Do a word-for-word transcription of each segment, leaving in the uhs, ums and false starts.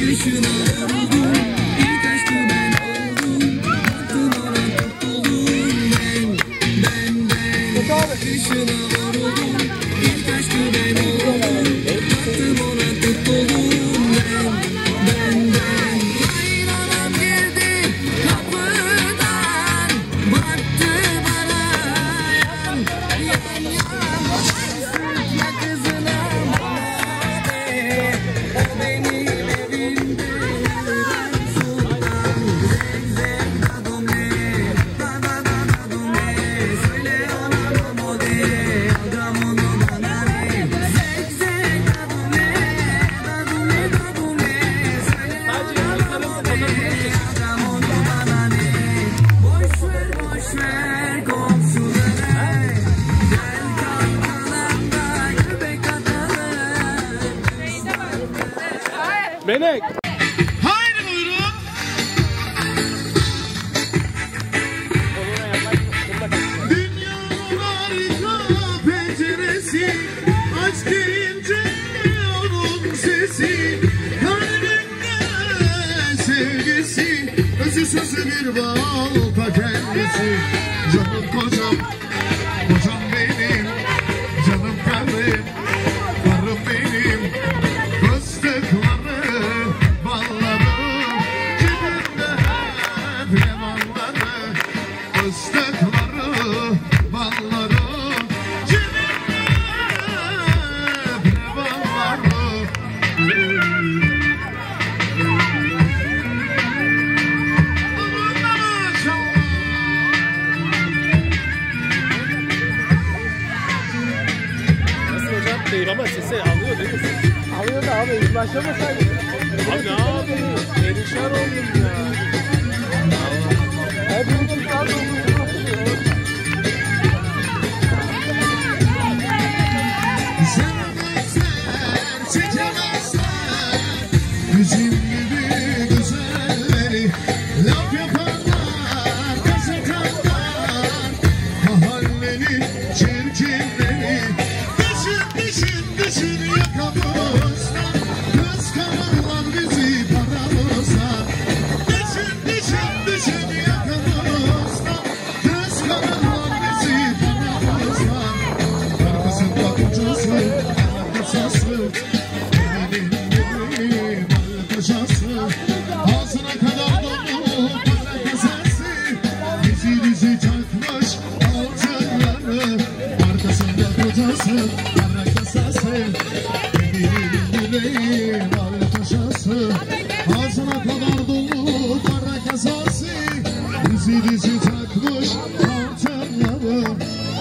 Benek. Haydi buyurun. Dünyanın harika penceresi, aç deyince onun sesi, kalbimde sevgisi, özü sözü bir balta kendisi. Canım kocam, kocam benim, canım karım, karım benim. Fıstıkları, balları, cebimde hep lemanları. Fıstıkları, balları, cebimde hep lemanları. Nasıl hocam? Değil ama sesi alıyor değil mi? Alıyor da abi ilk başlamasaydı. Abi ne yapayım? Perişan oldum ya. Hepimizin kaldı olduğunu Sevmezler, çekemezler, bizim gibi güzelleri. Laf yaparlar, kazıkarlar, mahallenin çirkinleri. Düşün, düşün, düşün yakamızdan, kıskanırlar bizi paramızdan. Düşün, düşün, düşün yakamızdan, kıskanırlar bizi paramızdan. Arkasında kocası, arkasası, benim benim arkasası. Ağzına kadar dolu para kasası, dizi dizi takmış altınları. Arkasında kocası, para kasası, benim benim arkasası. Ağzına kadar dolu para kasası, dizi dizi takmış altınları.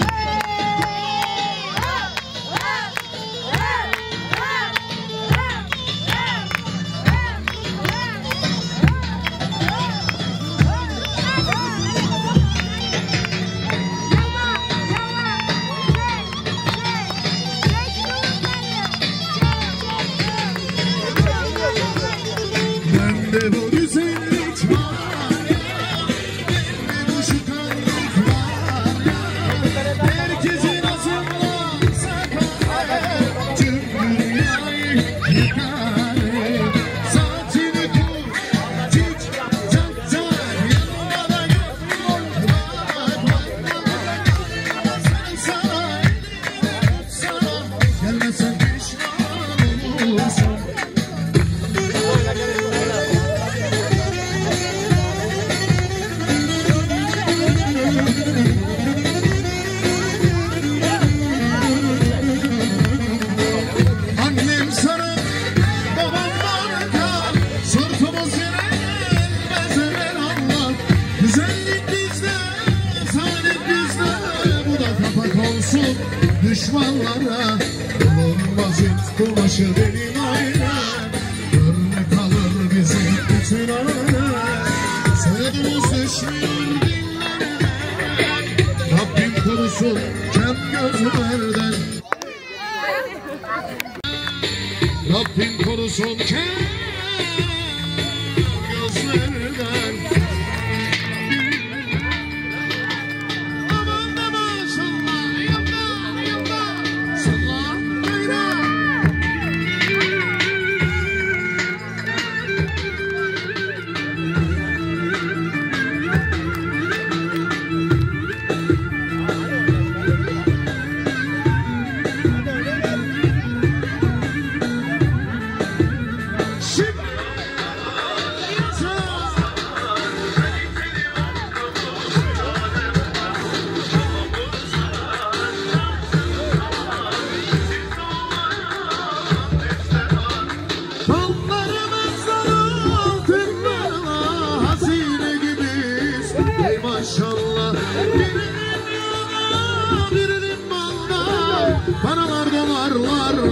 Bende bu güzellik var ya, bende bu şıklık var ya. Herkesin ağzından sakar, tüm dünyayı yıkar. Saatini kur, tik tak tak, yanına da yok. Bak bak bak, sen sana, sana gelmesen pişman olursun. Annem sarı, babam marka, sırtımız yere gelmez evvel Allah. Güzellik bizde, saadet bizde, bu da kapak olsun düşmanlara. Bulunmaz it kumaşı benim aile, örnek alır bizi bütün aile. Sözümüz düşmüyor dillere, Rabbim korusun kem gözlerden. Rabbim korusun kem gözlerden. Aman da maşallah, yallah yallah, sallah beyler.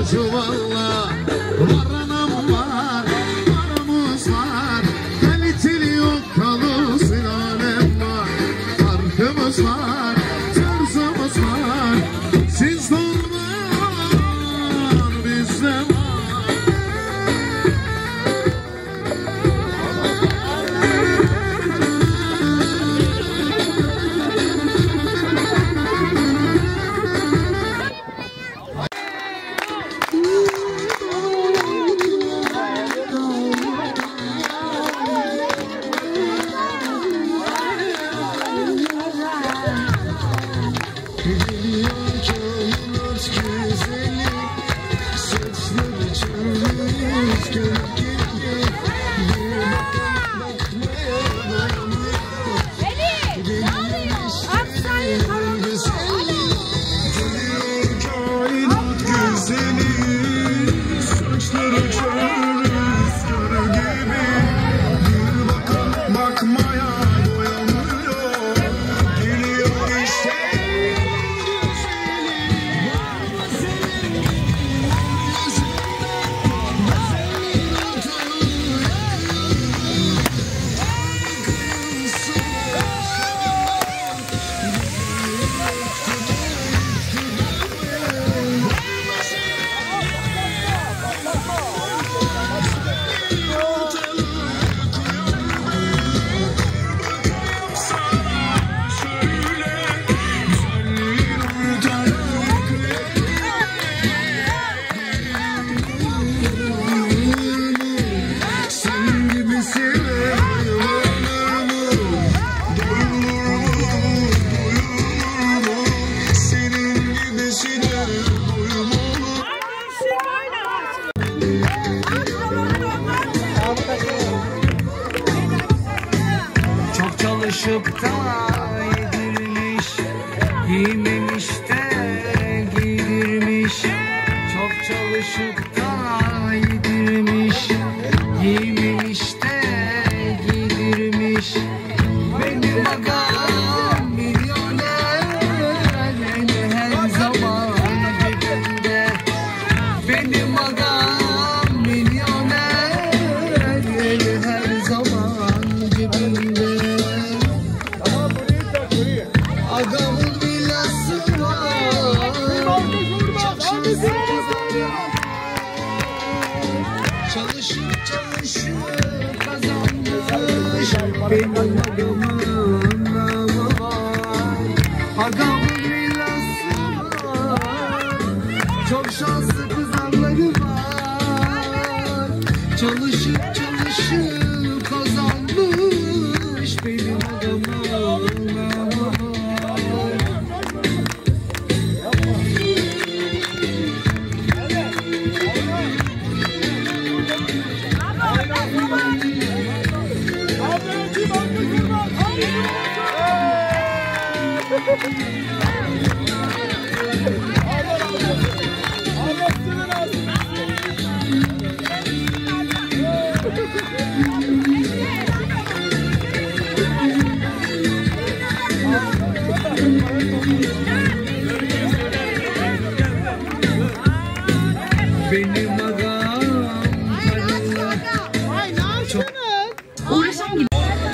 çuvalla. Var anam var, paramız var. Kaliteli yok kalı sülalem var. Farkımız var, tarzımız var. Sizde var, bizde var. Çok çalışıp da yedirmiş, giymemiş de giydirmiş. Çok çalışıp da yedirmiş, giymemiş de giydirmiş. Benim agam milyoner, eli her zaman cebimde. Benim agam milyoner, eli her zaman cebimde. Agamın villası var, çalışıp çalışıp kazanmış. Benim agamın namı var. Agamın villası var, çok şanslı kızanları var. Çalışıp çalışıp kazanmış. Benim agamın namı var. Benim agam paralı, çok Uğraşan gibi.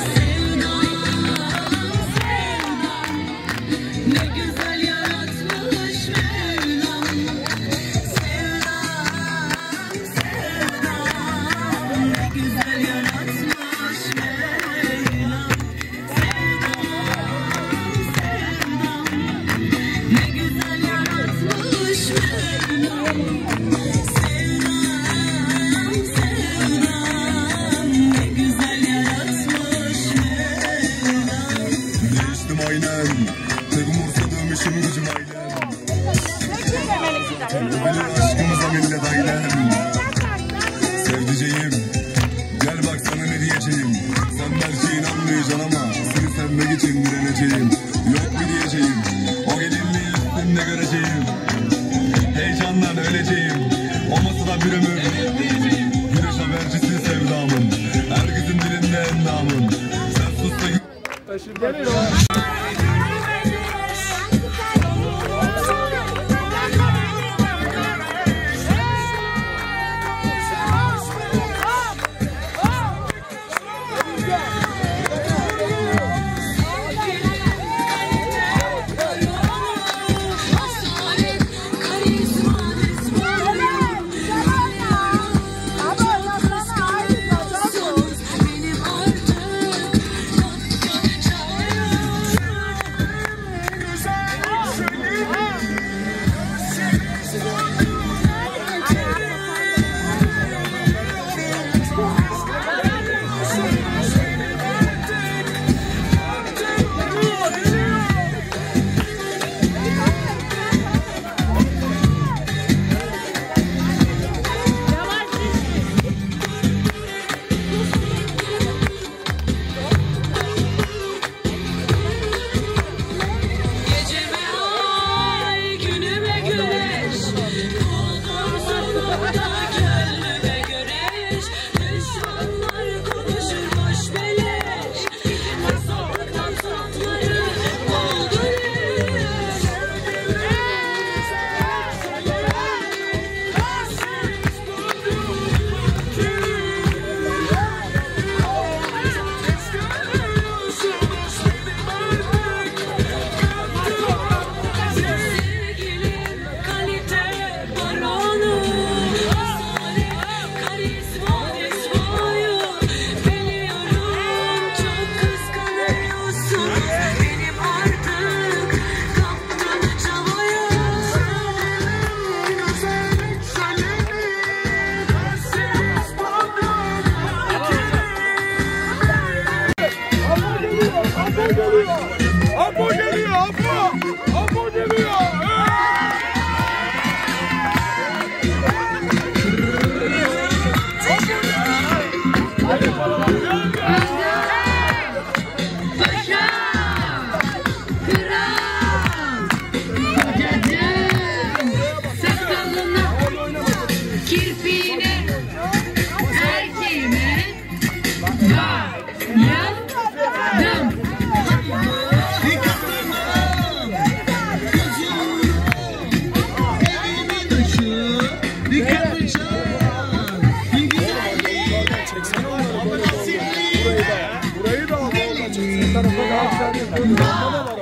Ne güzel yaratmış Mevlam. Sevdam, sevdam. Ne güzel yaratmış Mevlam. Sevdam, sevdam. Ne güzel yaratmış Mevlam. Aynen, tek umursadığım işim gücüm aynen. Bilir aşkımıza millet aynen. Sevdiceğim, gel bak sana ne diyeceğim. Sen belki inanmayacaksın ama seni sevmek için direneceğim. Yok bir diyeceğim, o gelinliği üstünde göreceğim. Heyecandan öleceğim, olmasa da bir ömür. Güneş habercisi sevdamın, herkesin dilinde endamın. Sen sus da Apo geliyor, Apo! Apo geliyor! Burayı da al. Bu tarafa da al.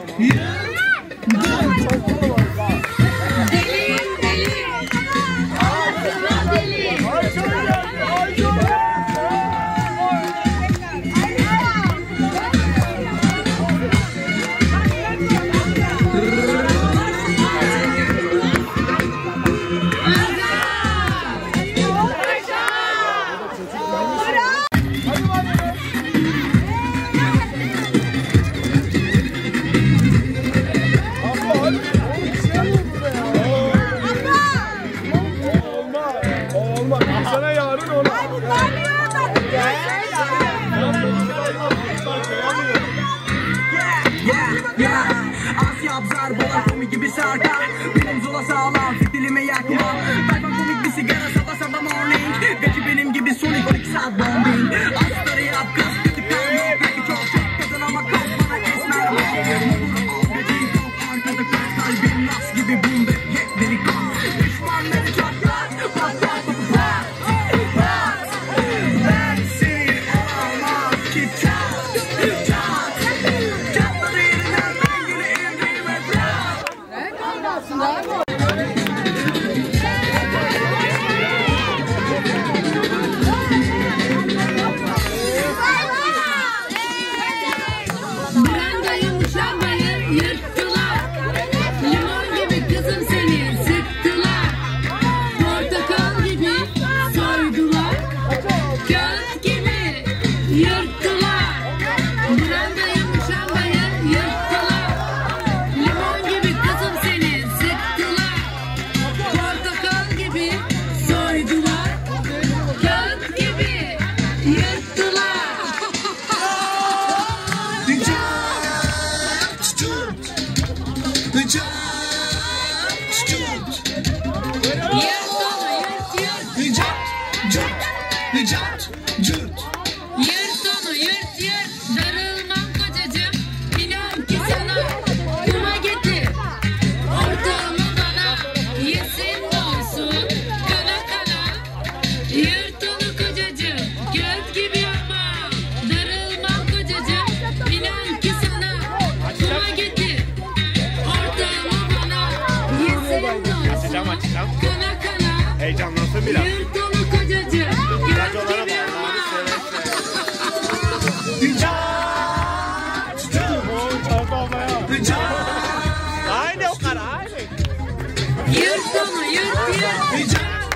Asya abzar bola komi gibi sarkar. Benim zola sağlam fitilime yakma. Kayban komik bir sigara sabah sabah morning. Belki benim gibi sonik on iki saat bombing. Asları yap kız kötü kalma. Belki çok çok kadın ama kız bana esmer mi? Geceyi çok arkada kız kalbim nas gibi boom bap hep delikan. Düşmanları çatlat patlat patlat patlat. Ben seni alamam ki çat çat. Çatları yerinden rengini indirme bırak. Brandayı muşambayı yırttılar. Limon gibi kızım seni sıktılar. Portakal gibi soydular. Kağıt gibi yırttılar. Brandayı muşambayı yırttılar. Limon gibi kızım seni sıktılar. Portakal gibi soydular. Kağıt gibi yırttılar. Yırt onu yırt yırt. Yırt onu yırt yırt. Darılmam kocacığım. İnan ki sana kuma getir. Ortağımı bana yesin olsun. Kana kana. Yırt onu kocacığım. Göz gibi kana kana. Heyecanlansın biraz. Yırtılı kocacığım. Radyolara bak. Aynı o kadar aynı. Yırt onu yırt yırt.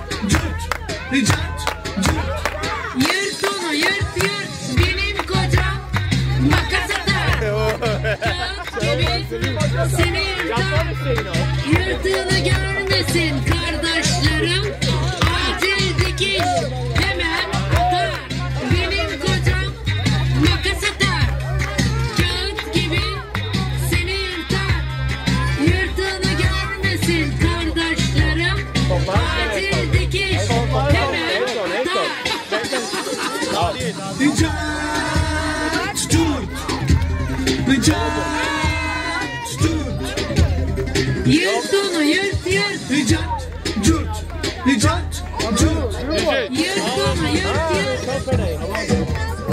Yırt onu yırt yırt. Benim kocam makas atar. Kağıt gibi seni yırtar. Yırtığını görmesin kardeşlerim. Acil dikiş hemen atar. Benim kocam makas atar. Kağıt gibi seni yırtar. Yırtığını görmesin kardeşlerim. Acil dikiş hemen atar. Yırt onu yırt yırt. Yırt onu yırt yırt.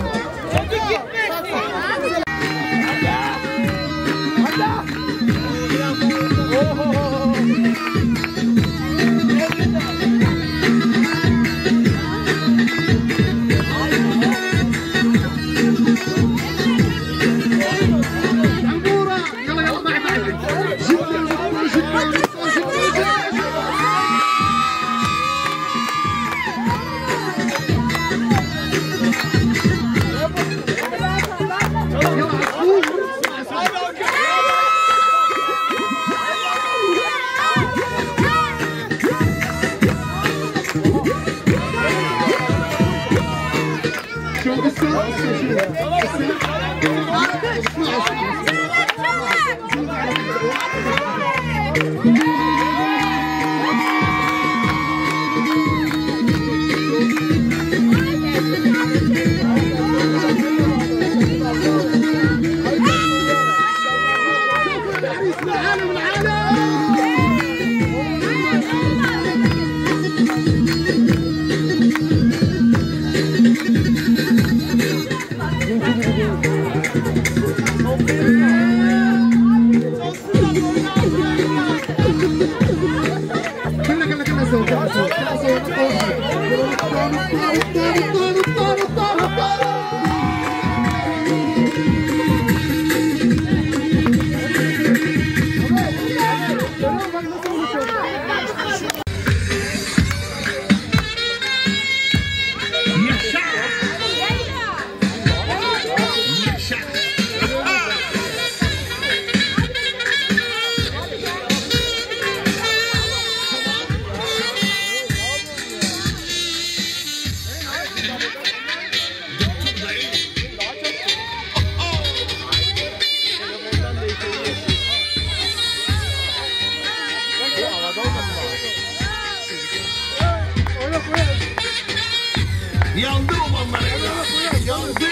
Yandı olanlar evlat. Yandı.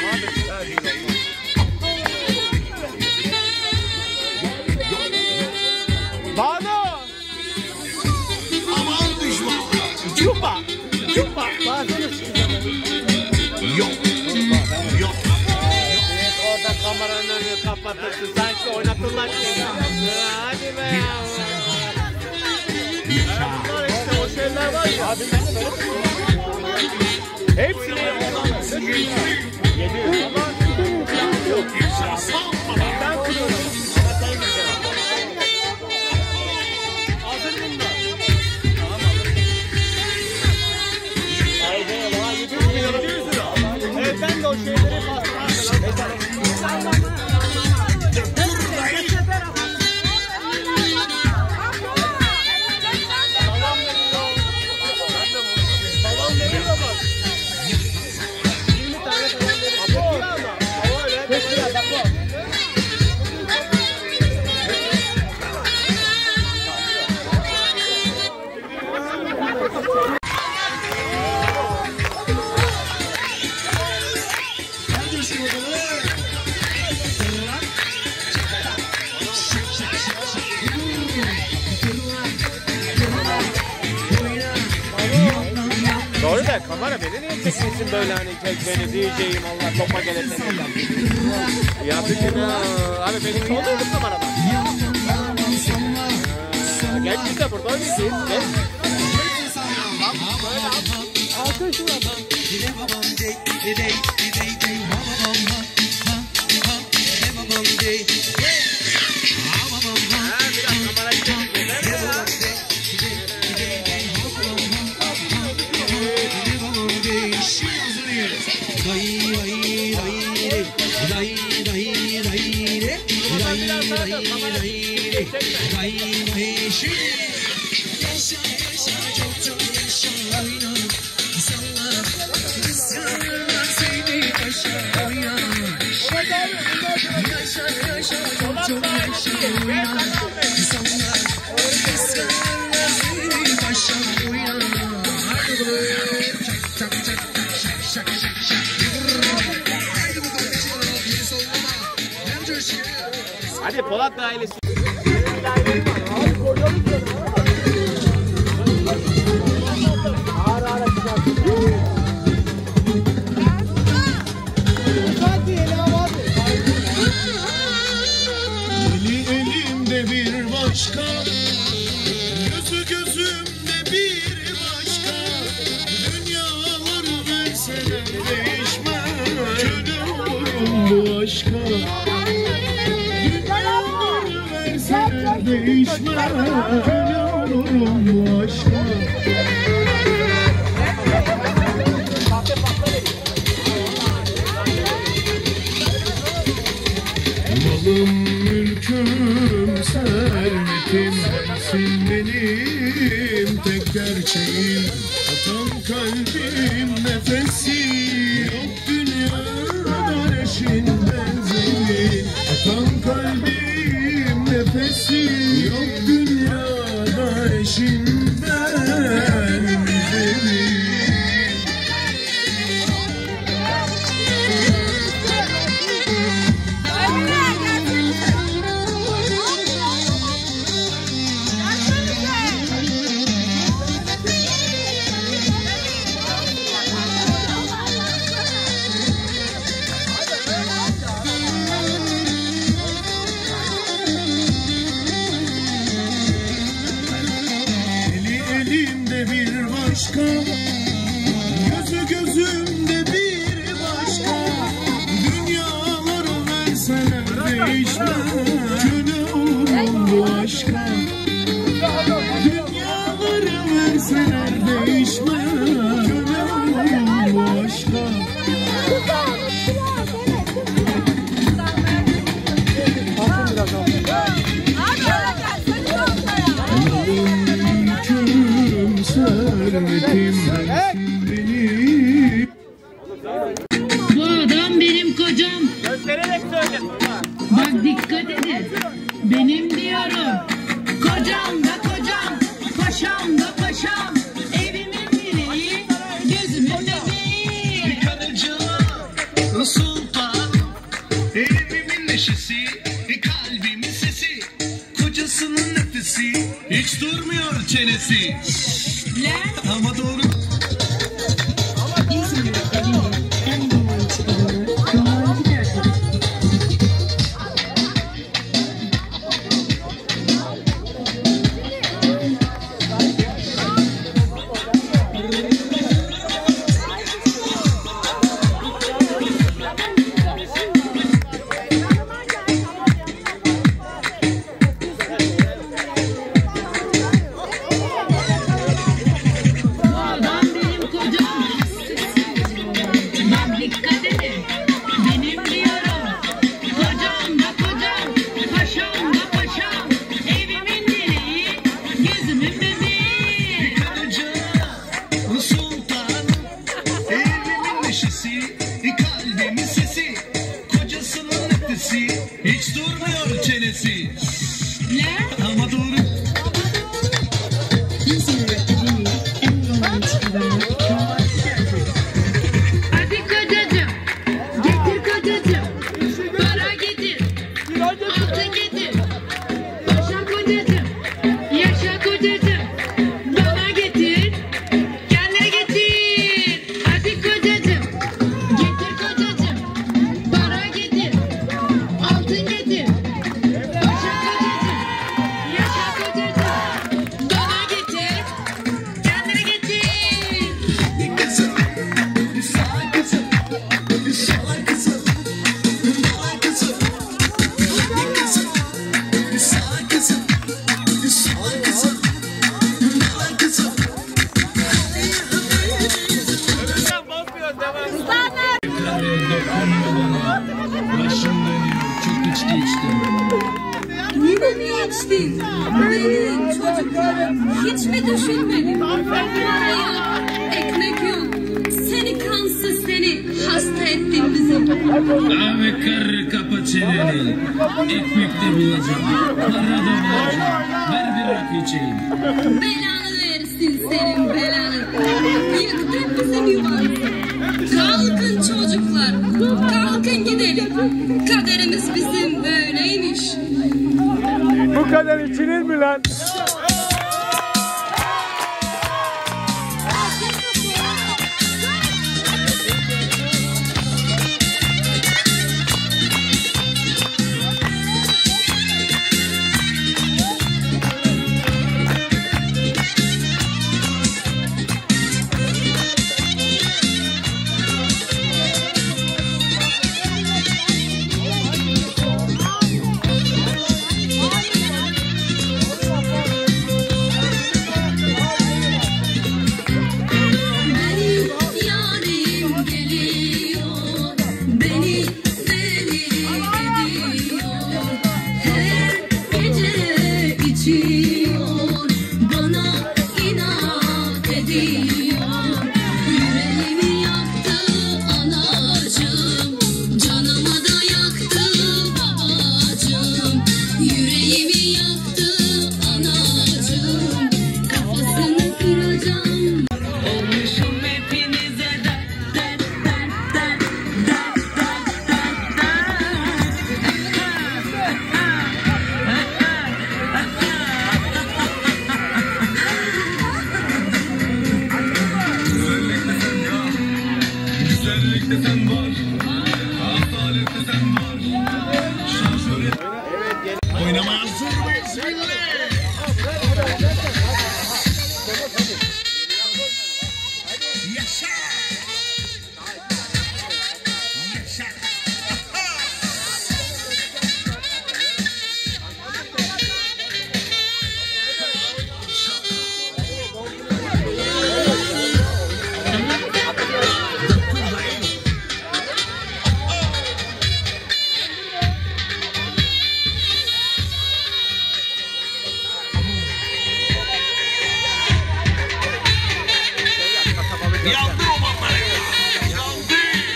Banu! Aman düşman. Çupa! Çupa! Yok. Yok. Orada kameranın önünü kapatırsın. Sanki oynatırlar seni. Hadi be ya. Bunlar işte o şeyler var ya. Abi ben de böyle. Hepsini yedi yüz. Ama yok. Ben kuruyorum. Ama sen güzel. Aldın bunlar. Tamam aldım. Haydi bana yedi yüz lira. Evet ben de o şeyleri bastım. Doğru da kamera beni niye çekmişsin böyle hani tek beni diyeceğim Allah topa gelirse. Ya bütün abi benim oluyor bu kamerada. Geç bize burada oynayacağız. Geç. Alkış var. Hadi Polat ailesi. Eli elimde bir başka, gözü gözümde bir başka. Dünyaları verseler değişmez, köle olurum bu aşka. Dünyaları verseler değişmez, köle olurum bu aşka. Malım, mülküm, servetim, sensin benim tek gerçeğim. Atan kalbim, nefesi, yok dünyada eşin benzeri. Atan kalbim, nefesi, yok dünyada eşin benzeri. Başka, gözü gözümde bir başka. Dünyaları verseler değişmez, köle olurum bu aşka. Dünyaları verseler değişmez, köle olurum bu aşka. Bu adam benim kocam. Göstererek söyle. Bak dikkat edin. Benim diyorum. Kocam da kocam. Paşam da paşam. Evimin direği. Gözümün bebeği. Karıcığım, sultan, evimin neşesi, kalbimin sesi, kocasının nefesi, hiç durmuyor çenesi. Lan. Ama doğru. Hiç durmuyor çenesi. Ne? Ama doğru. Hadi kocacığım. Getir kocacığım. Para getir. Altın getir. Paşa kocacığım. Yaşa kocacığım. Bana getir. Kendine getir. Hadi kocacığım. Getir kocacığım. Para getir. Altın getir. Paşa Yine mi içtin? Benim çocuklarım hiç mi düşünmedin? Para yok, ekmek yok. Seni kansız, seni hasta ettin bizim. Abi karı kapa çeneni. Ekmek de bulacağım, para da bulacağım. Ver bir rakı içeyim. Belanı versin senin belanı. Yıktın bizim yuvamızı. Kalkın çocuklar, kalkın gidelim. Kaderimiz bizim böyleymiş. Bu kadar içilir mi lan? Oynamaya hazır mıyız? Yaşa! Yaşa! Yandı o batarya! Yandı!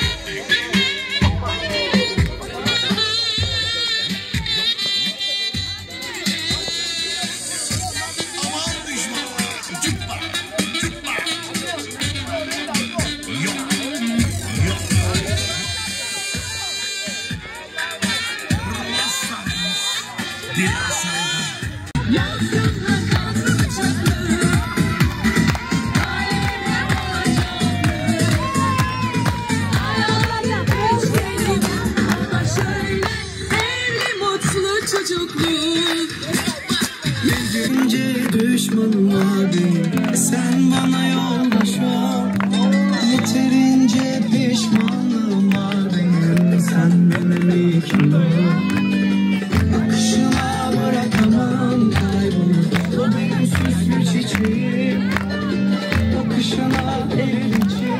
Aman düşmanlar! Cıppa! Cıppa! Yok! Yok! Vurmazsanız biraz saygı. Gece düşmanım abi, sen bana yoldaş ol. Yeterince pişmanlığım var benim, sen benim ilkim ol. Akışına bırakamam kaybını, o benim süslü çiçeğim. Akışına erince.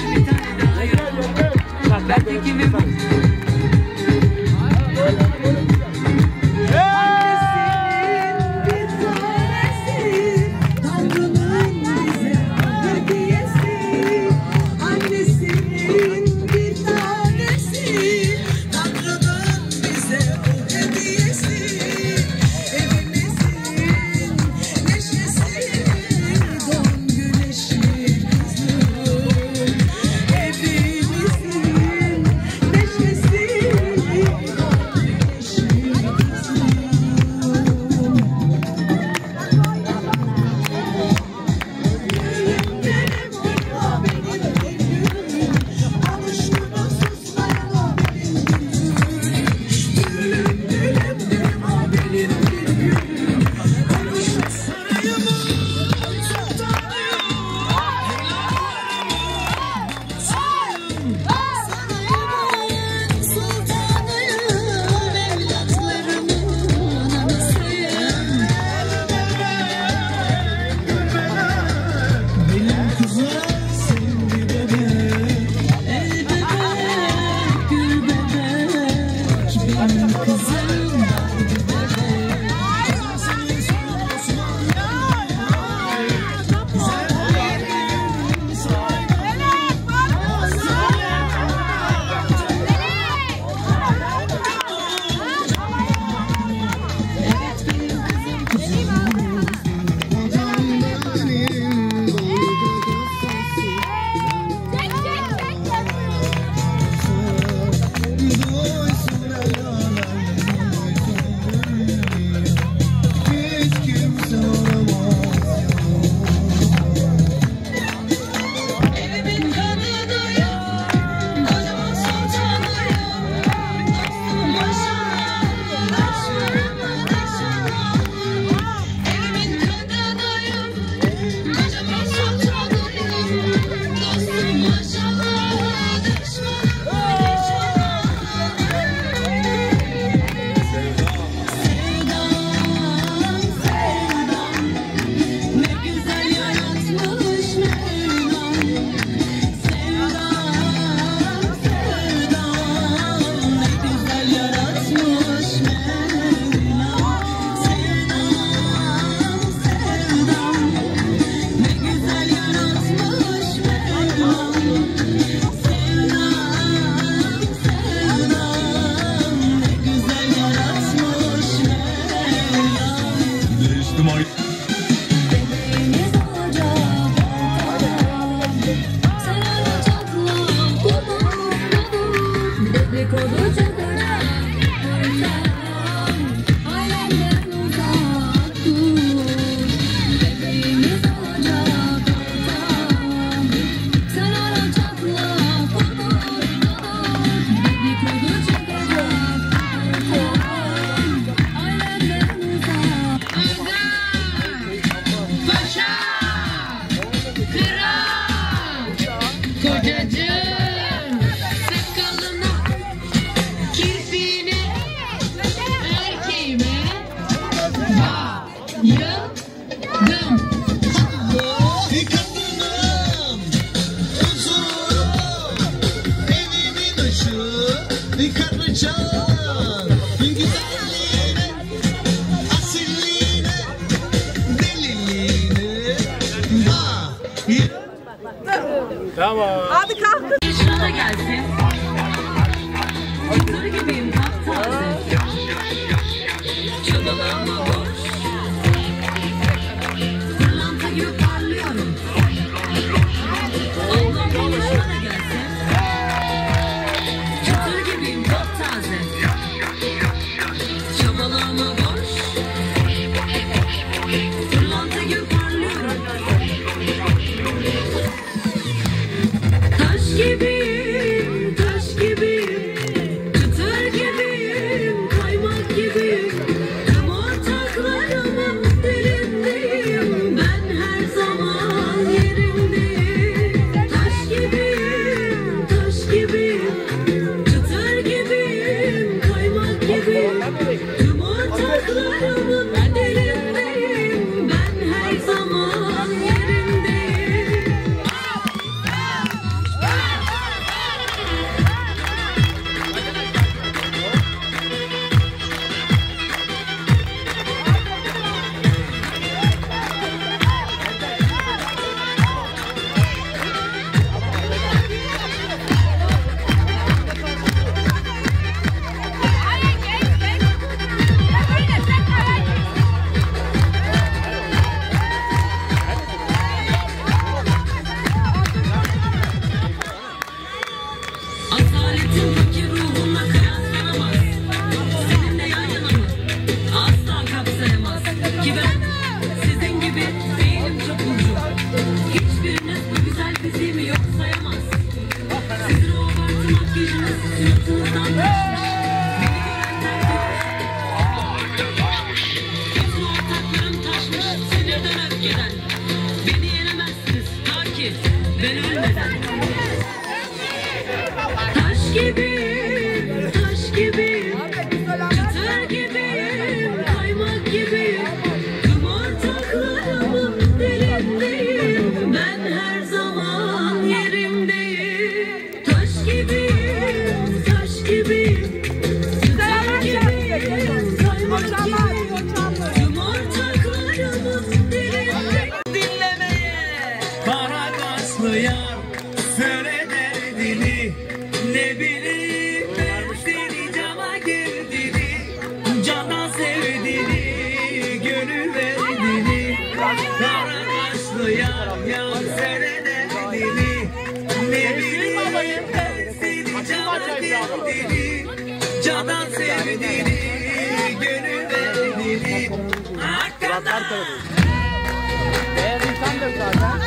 Ben de kimim? Tamam. Hadi kalk. Şuna gelsin. Kızları gibiyim taptaze. Çabalama boş. Pırlanta gibi parlıyorum. Ablam bana şuna gelsin. Kızları gibiyim taptaze. Çabalama boş. Pırlanta gibi parlıyorum. Taş gibi arkadayız. Beyaz insandır zaten.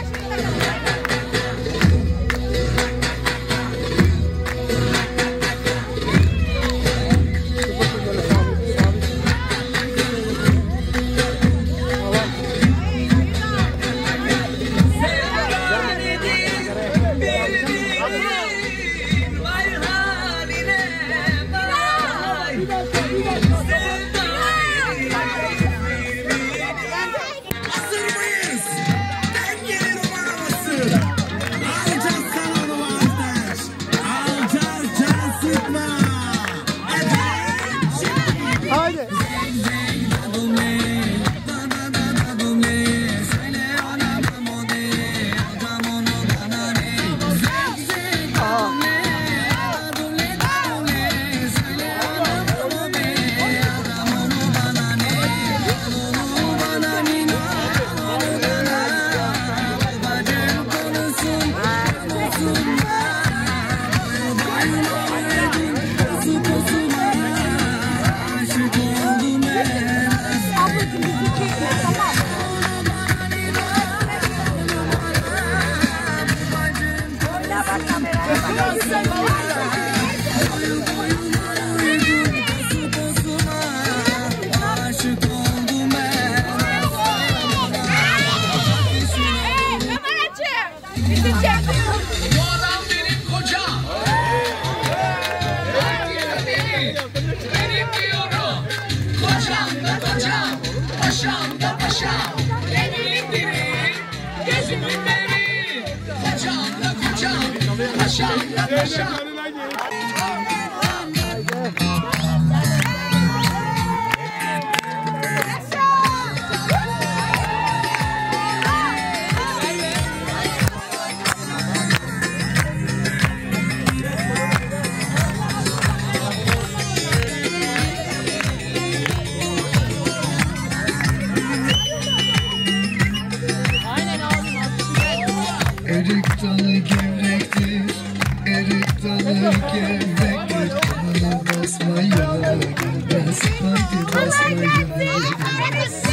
Erik dalı gevrektir, erik dalı gevrektir. Bana basmaya gelmez, haydi basmaya gelmez.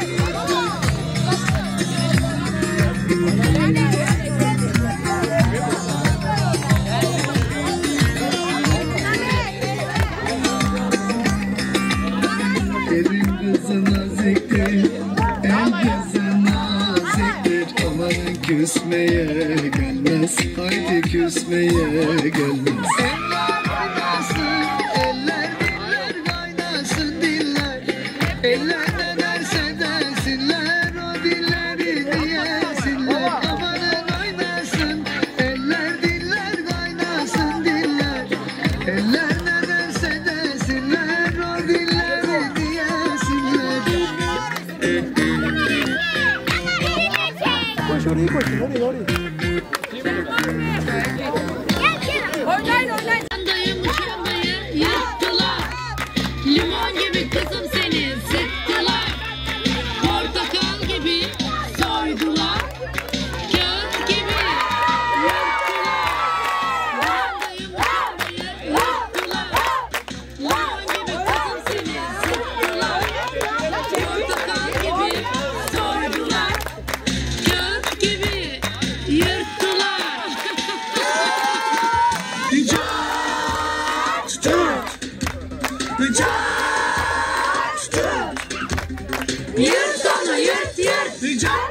Elin kızı naziktir, el kızı naziktir. Amanın küsmeye gelmez, haydi küsmeye gelmez. Eller kaynasın, eller diller kaynasın diller. Eller ne derse desinler, o dilleri diyesinler. Amanın oynasın, eller diller kaynasın diller. Eller ne derse desinler, o dilleri diyesinler. Koş oraya koş, oraya oraya. Dayım uçanmayı yırttılar. Limon gibi kızım seni sıktılar. Portakal gibi soydular. Kağıt gibi yırttılar. Dayım uçanmayı yırttılar. Limon gibi kızım seni sıktılar. Portakal gibi soydular. Kağıt gibi yırttılar. Yırt onu yırt yırt.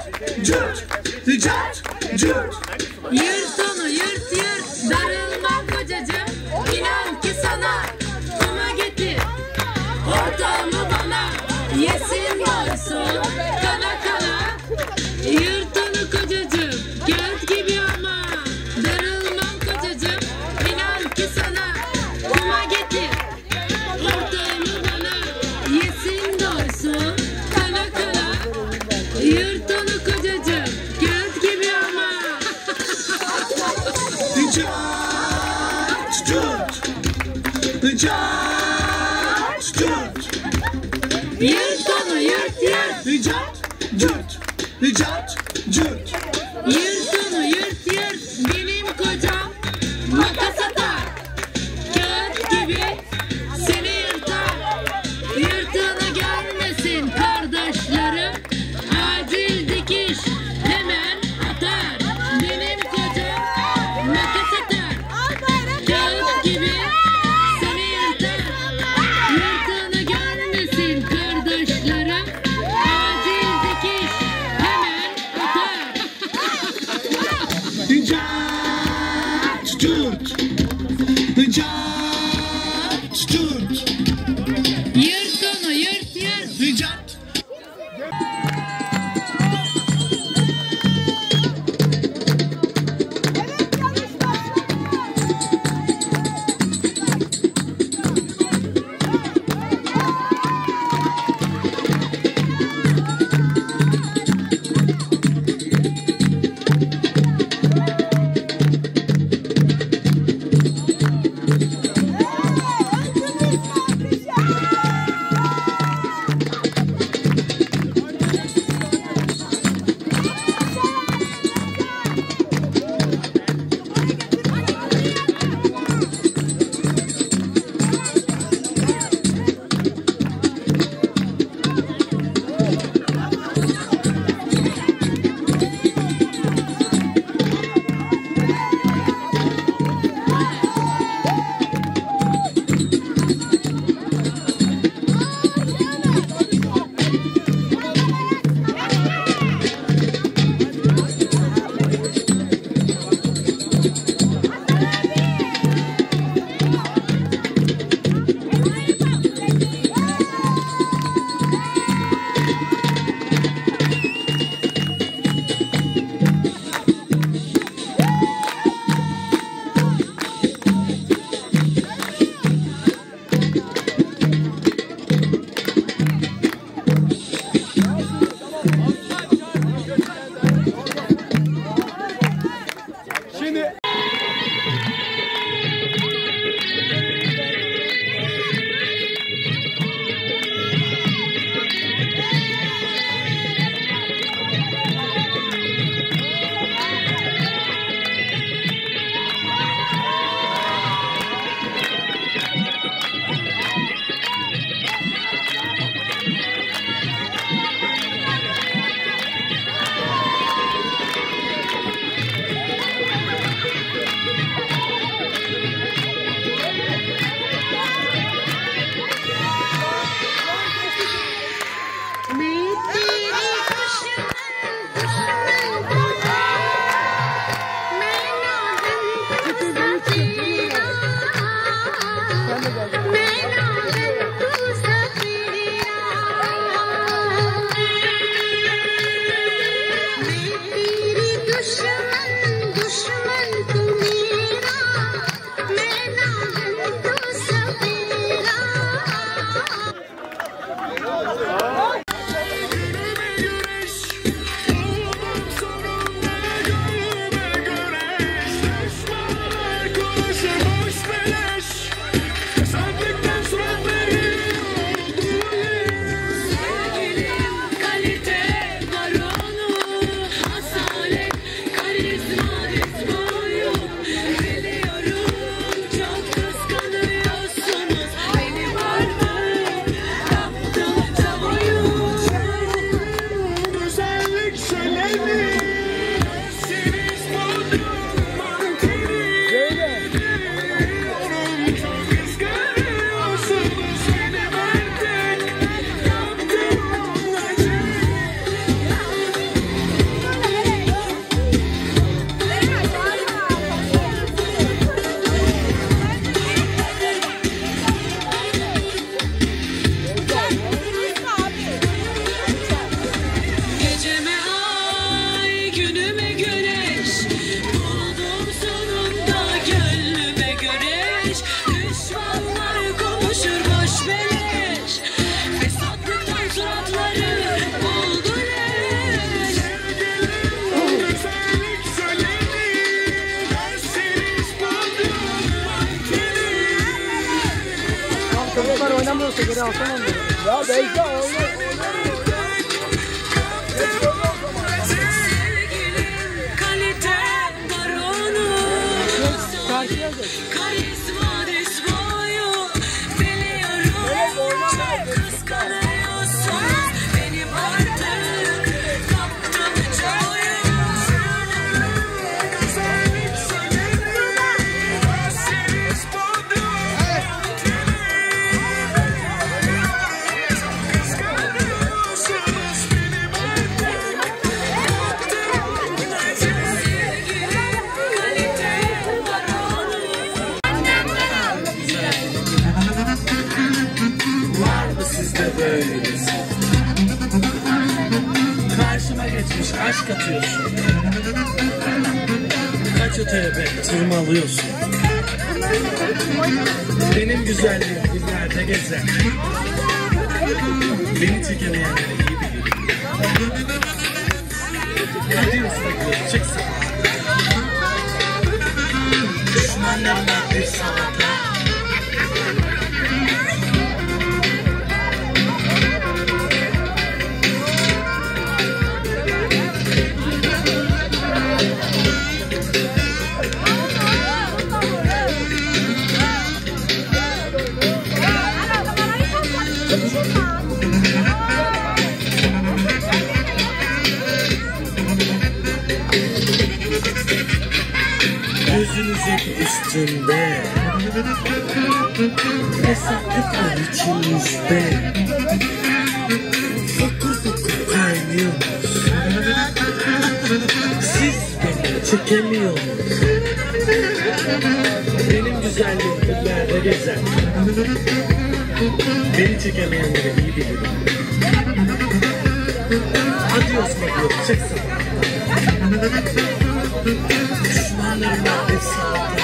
Yırt onu yırt yırt. Darılmam kocacığım. İnan ki sana kuma getir. Ortağımı bana yesin doysun. Kana kana. Yırt onu kocacığım. Kağıt gibi ama. Darılmam kocacığım. İnan ki sana kuma getir. Ortağımı bana yesin doysun. Kana kana. Yırt onu kocacığım. Kağıt gibi ama. Yırt onu yırt yırt. Yırt onu yırt yırt. Benim kocam makas atar. Kağıt gibi seni yırtar. Yırtığını görmesin kardeşlerim. olsa geri alsana onları. Ya Beyza oyna. Karşıya geç. Karşıma geçmiş aşk atıyorsun. Kaç öteye be tırmalıyorsun. Benim güzelliğim dillerde gezer. Beni çekemeyenleri iyi bilirim. Hadi ıslak çıksın. Düşmanlarına bir salata. Gözünüz hep üstünde, hesaplıklar içinizde. Fokur fokur kaynıyorsunuz. Siz beni çekemiyorsunuz. Benim güzelliğim dillerde gezer. Beni çekemeyenleri iyi bilirim. Adios bakıyorum, çıksın. Düşmanlarına bir salata.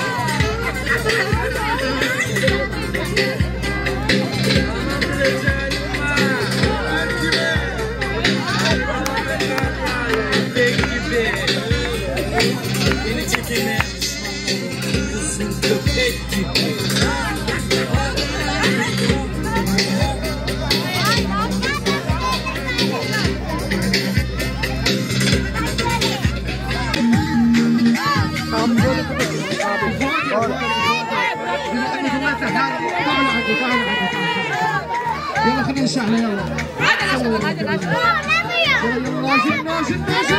Beni çekemeyen düşmanlarım kızın köpek gibi. يلا خلينا نشعل يلا ناشد ناشد ناشد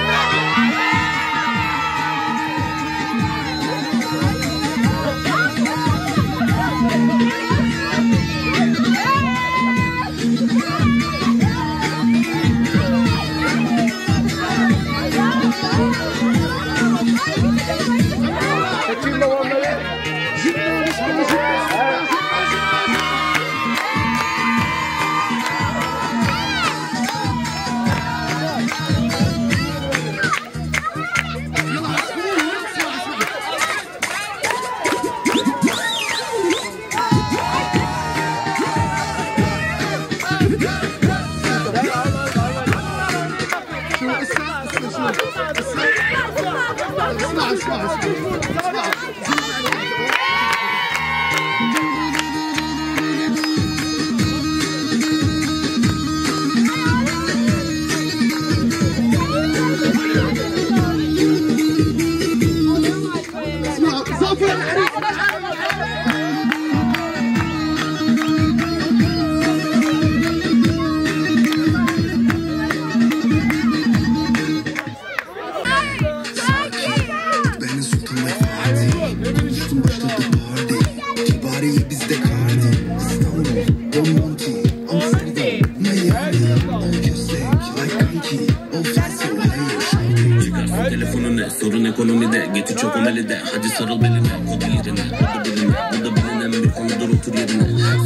Sorun ekonomide, getir çok omelide. Hadi sarıl beline, kodu yerine, kodu biline. Bu da bilinen bir konudur, otur yerine.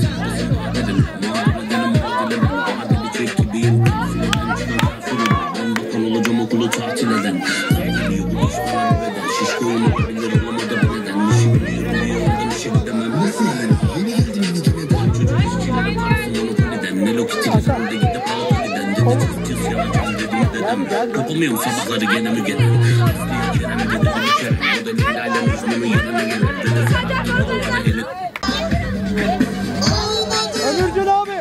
Bedenim, mağdur bedenim, mağdur daha deli çek gibiyim. Sürekli çıkan sorun, ben bakan olacağım okulu tatil eden. Geliyor bu iş bana neden, şişko olabilir olamadı neden. Bir şey biliyorum, ondan bir şey demem. Nasıl yani, yeni geldim yeni gemiden. Çocuk işçilerin parasını monopoliden. Ne lokiti gözümde gidip alapoliden. Dedi tutacağız yanacağım dedim dedem. Kapılmıyorum sabahları gene mi gene. Ömürcün abi.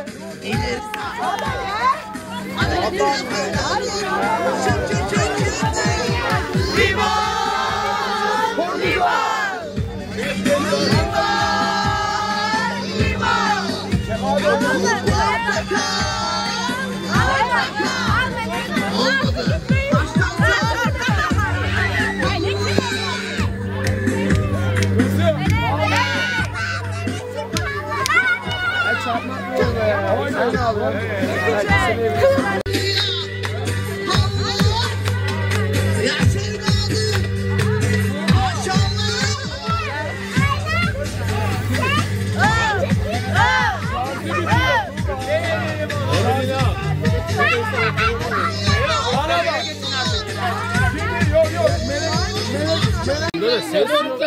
Böyle ses yok.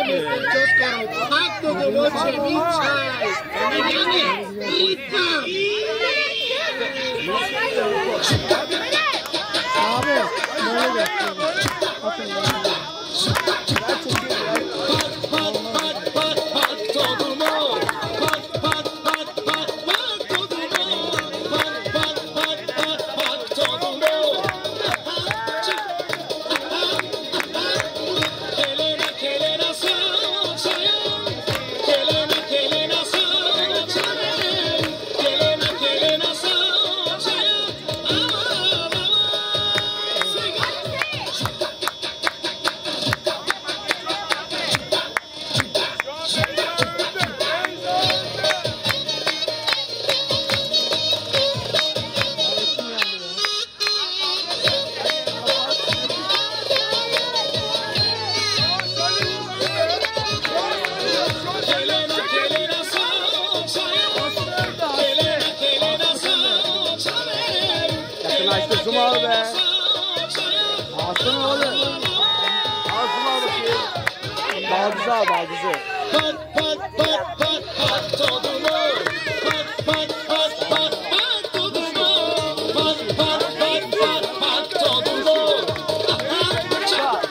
Zoom al be. Alsana oğlum. Al zoom al bakayım. Baldızı al baldızı. Pat pat pat pat pat todumu. Pat pat pat pat pat todumu. Pat pat pat pat pat todumu. Pat pat pat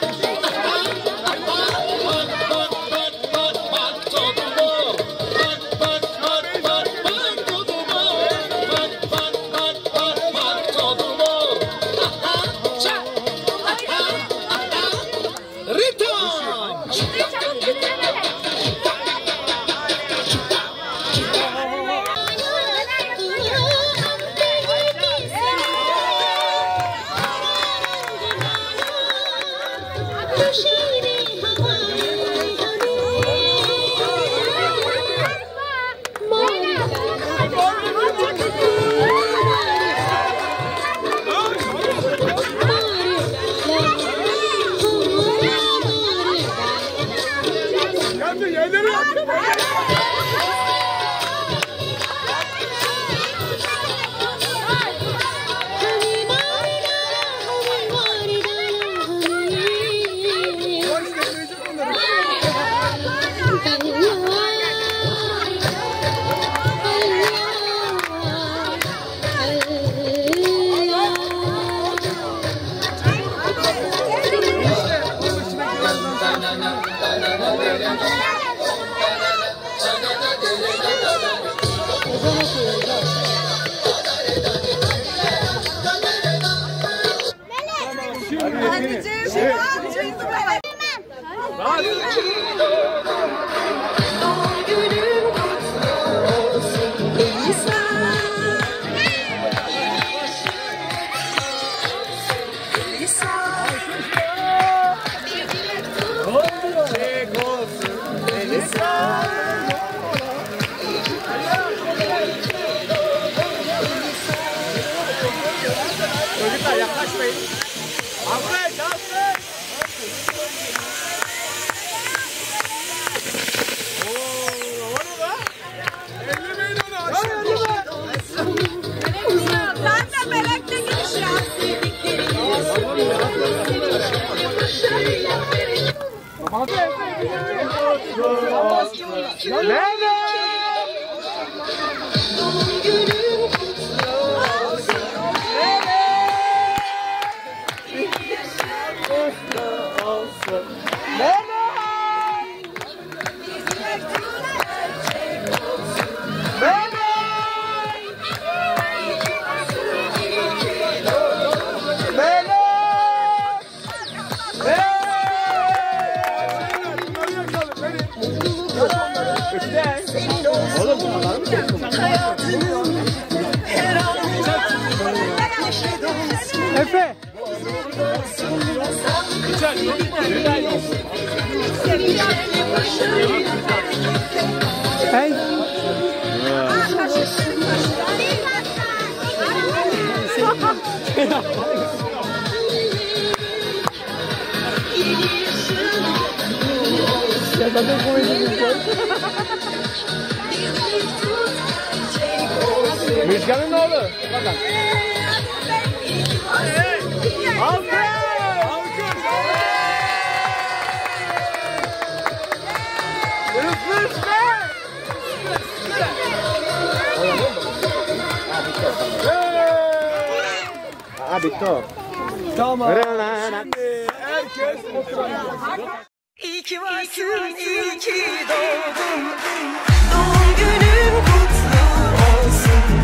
pat pat pat todumu. Pat pat pat pat pat todumu. Pat pat pat pat pat todumu. Çocuklar yaklaşmayın. Alkış, alkış. Ooo, o ne lan? Ellemeyin onu aşağı. Sen de melekle giriş yap. Nerede? Efe. Hey. Müjgan'ın oğlu. Bakın. Alkış! Alkış! Üflüş be! Abi bitti. Tamam. Herkes oturalım. İyi ki varsın, iyi ki doğdun. Doğum günün kutlu olsun.